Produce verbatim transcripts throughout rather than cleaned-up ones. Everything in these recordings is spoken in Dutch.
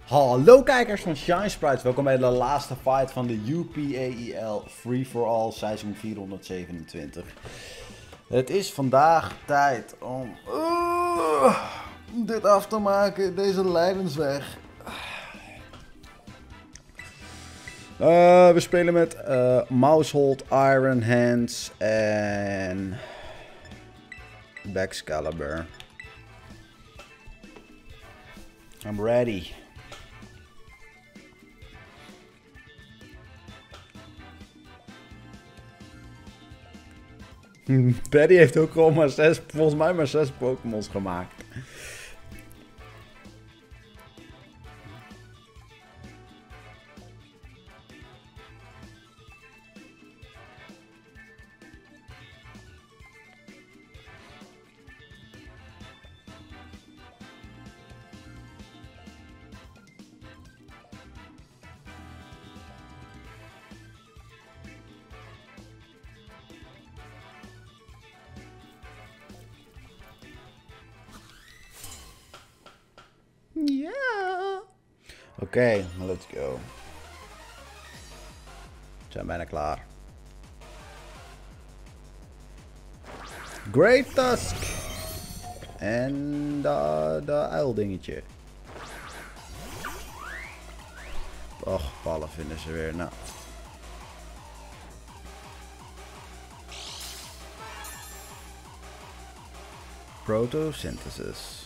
Hallo kijkers van Shine Sprites, welkom bij de laatste fight van de U P A E L Free for All seizoen vierhonderdzevenentwintig. Het is vandaag tijd om uh, dit af te maken, deze lijdensweg. Uh, we spelen met uh, Mousehold, Iron Hands en Baxcalibur. I'm ready. Paddy heeft ook gewoon maar zes, volgens mij maar zes Pokémons gemaakt. Ja. Oké, okay, let's go. We zijn bijna klaar. Great Tusk. En de, de uildingetje. Och, ballen vinden ze weer. Nou. Protosynthesis.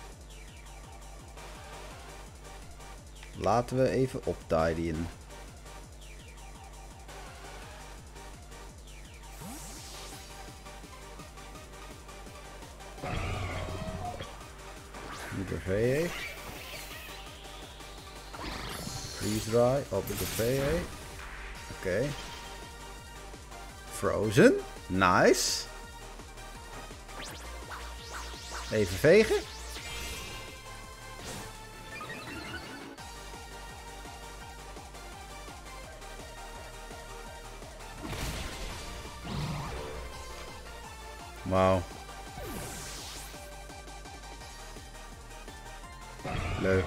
Laten we even optidyen. Hyper V A. Freeze dry op de V A. Oké. Okay. Frozen. Nice. Even vegen. Wauw. Leuk.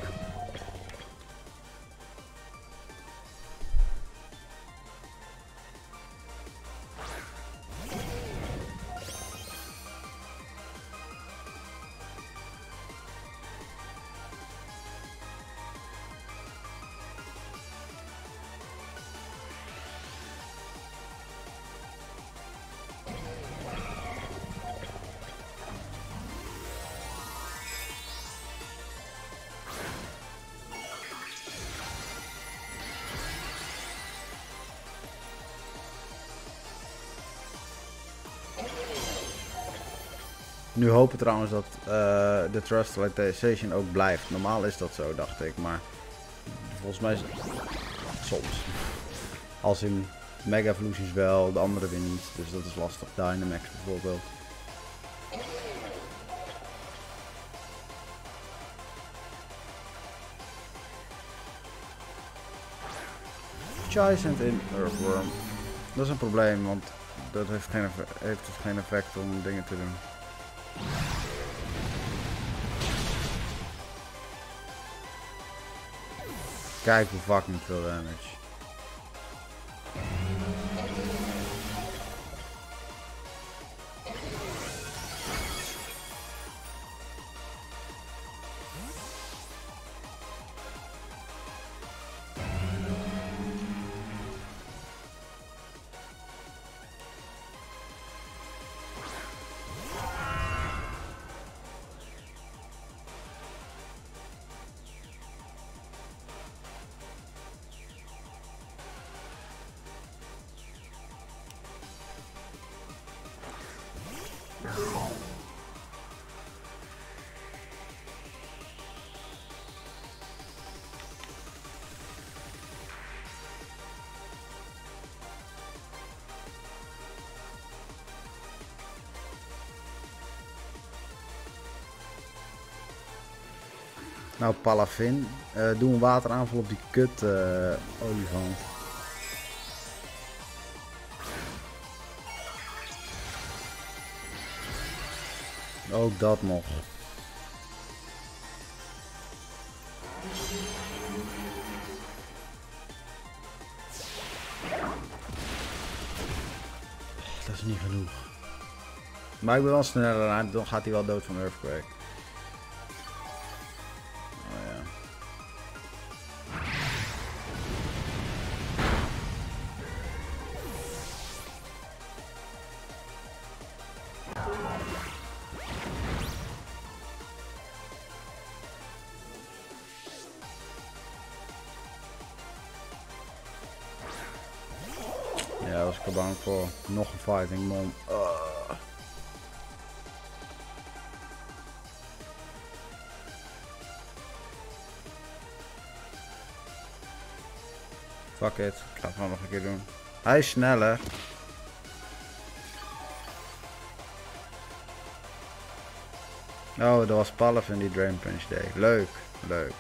Nu hopen trouwens dat uh, de Trustalization ook blijft. Normaal is dat zo, dacht ik, maar volgens mij is het soms. Als in Mega Evolutions wel, de andere weer niet, dus dat is lastig. Dynamax bijvoorbeeld. Chysent in Earthworm. Dat is een probleem, want dat heeft geen, heeft geen effect om dingen te doen. Kijk hoe fucking veel damage. Nou, Palafin, uh, doe een wateraanval op die kut uh, olifant. Ook dat nog. genoeg. Maar ik ben wel sneller, dan gaat hij wel dood van Earthquake. Oh ja. Ja, daar was ik er bang voor. Nog een fighting mon. Uh. Fuck it, ik ga het gewoon nog een keer doen. Hij is sneller. Oh, dat was Palaf in die Drain Punch deed. Leuk, leuk.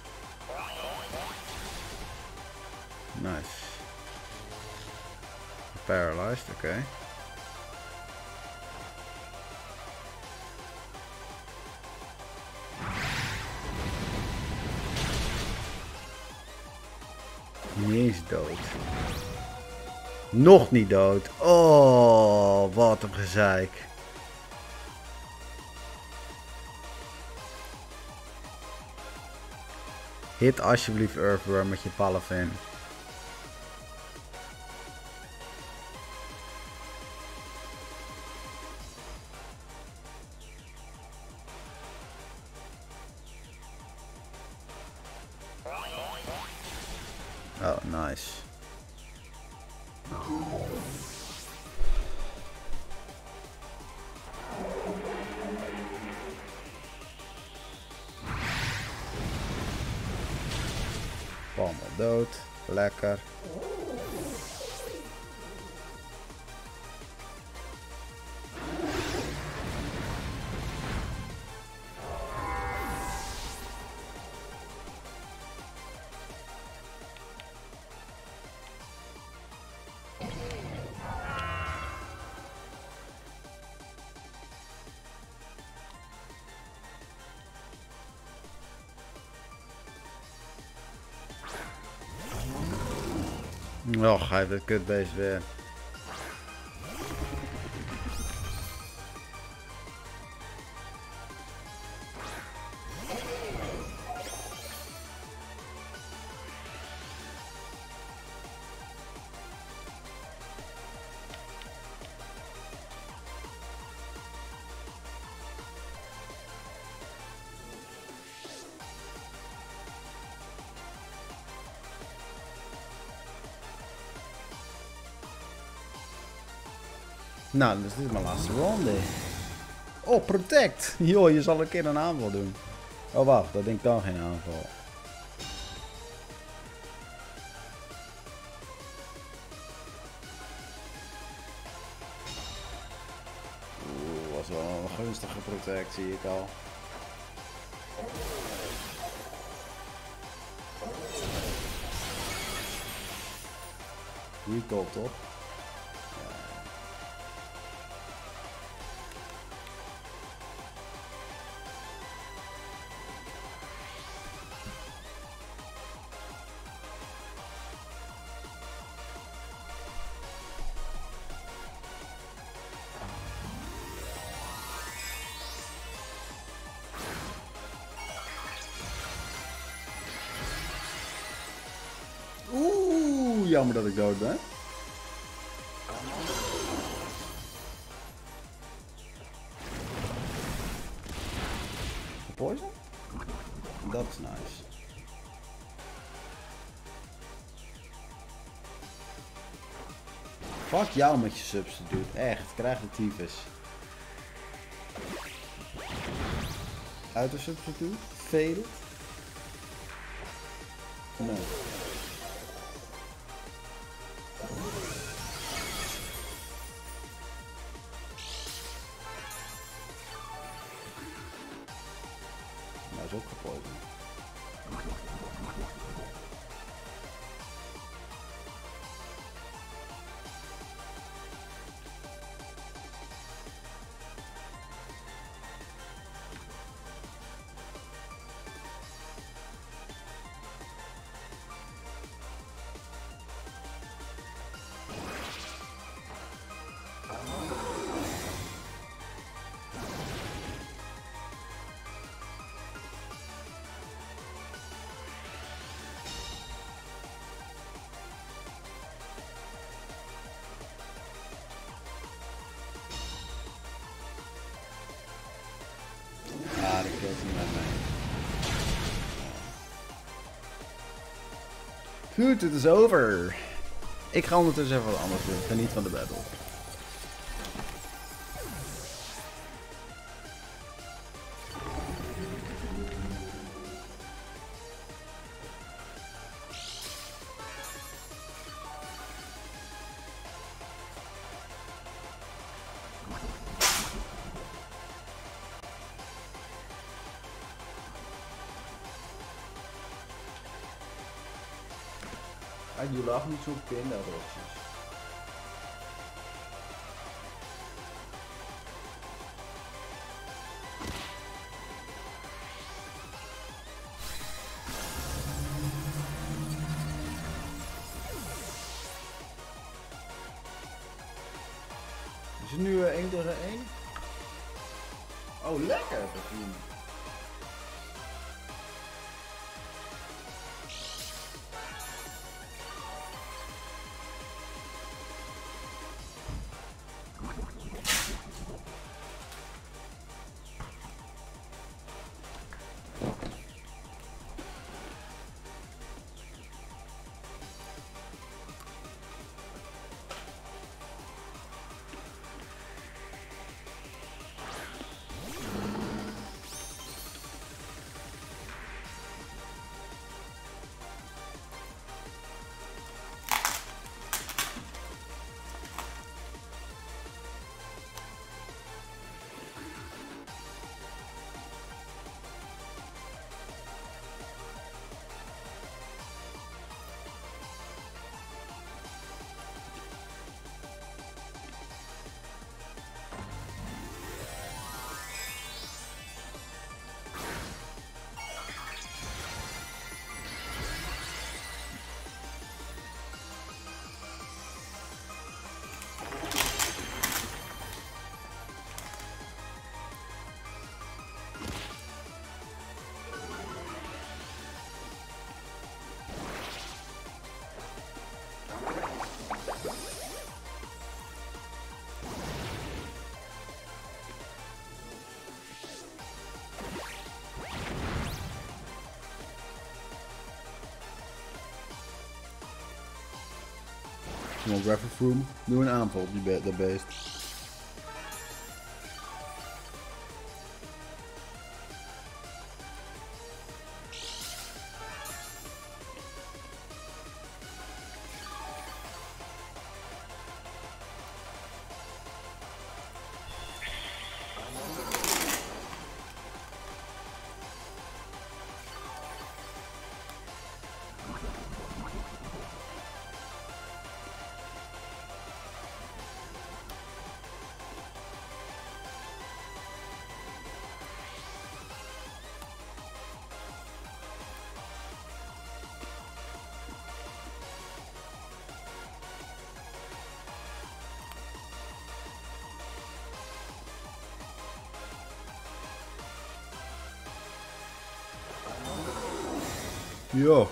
Nice. Paralyzed, oké. Okay. Niet eens dood. Nog niet dood. Oh, wat een gezeik. Hit alsjeblieft Earthworm met je Palafin. Oh, nice. Allemaal dood. Lekker. Och, hij heeft het kutbeest weer. Nou, dus dit is mijn laatste ronde. Oh, protect! Joh, je zal een keer een aanval doen. Oh, wacht, dat ding kan geen aanval. Oeh, was wel een gunstige protect, zie ik al. Recall, toch? Oeh, jammer dat ik dood ben. Poison? Dat is nice. Fuck jou met je substitute. Echt, krijg de tyfus. Uit de substitute? Faded? Nee. Hij is ook gepoisoned. Goed, het is over. Ik ga ondertussen even wat anders doen. Geniet van de battle. Ah, je lag niet zo pindarotjes. Is het nu één tegen één? Oh, lekker, vriend. Kom op, Graphic doe een aanval op die be dat beest. Ja.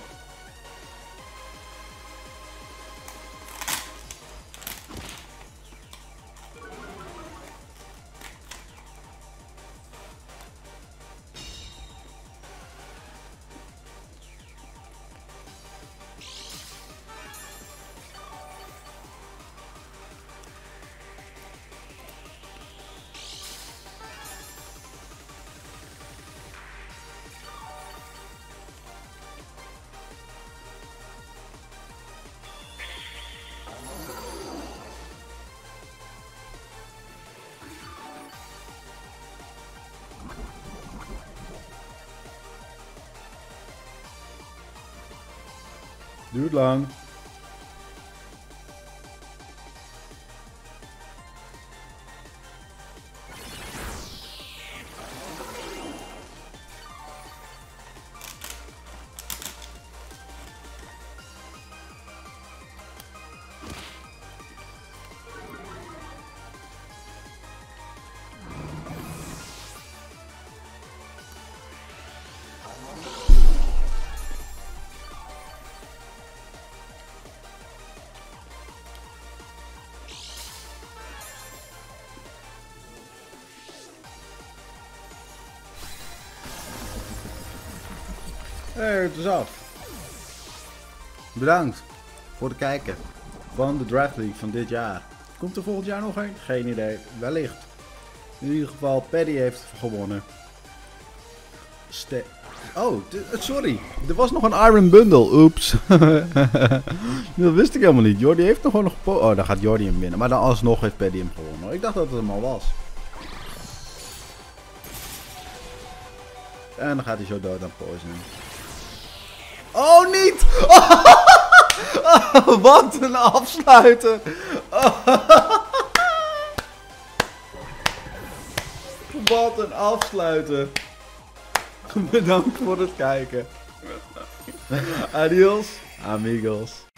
Duurt lang. Hé, hey, het is af. bedankt voor het kijken van de Draft League van dit jaar. Komt er volgend jaar nog een? Geen idee. Wellicht. In ieder geval, Paddy heeft gewonnen. Ste oh, sorry. Er was nog een Iron Bundle. Oeps. Dat wist ik helemaal niet. Jordi heeft nog gewoon nog gepo... Oh, dan gaat Jordi hem winnen. Maar dan alsnog heeft Paddy hem gewonnen. Ik dacht dat het hem al was. En dan gaat hij zo dood aan Poison. Oh, niet! Oh, wat een afsluiter! Oh. Wat een afsluiter! Bedankt voor het kijken. Adios, amigos.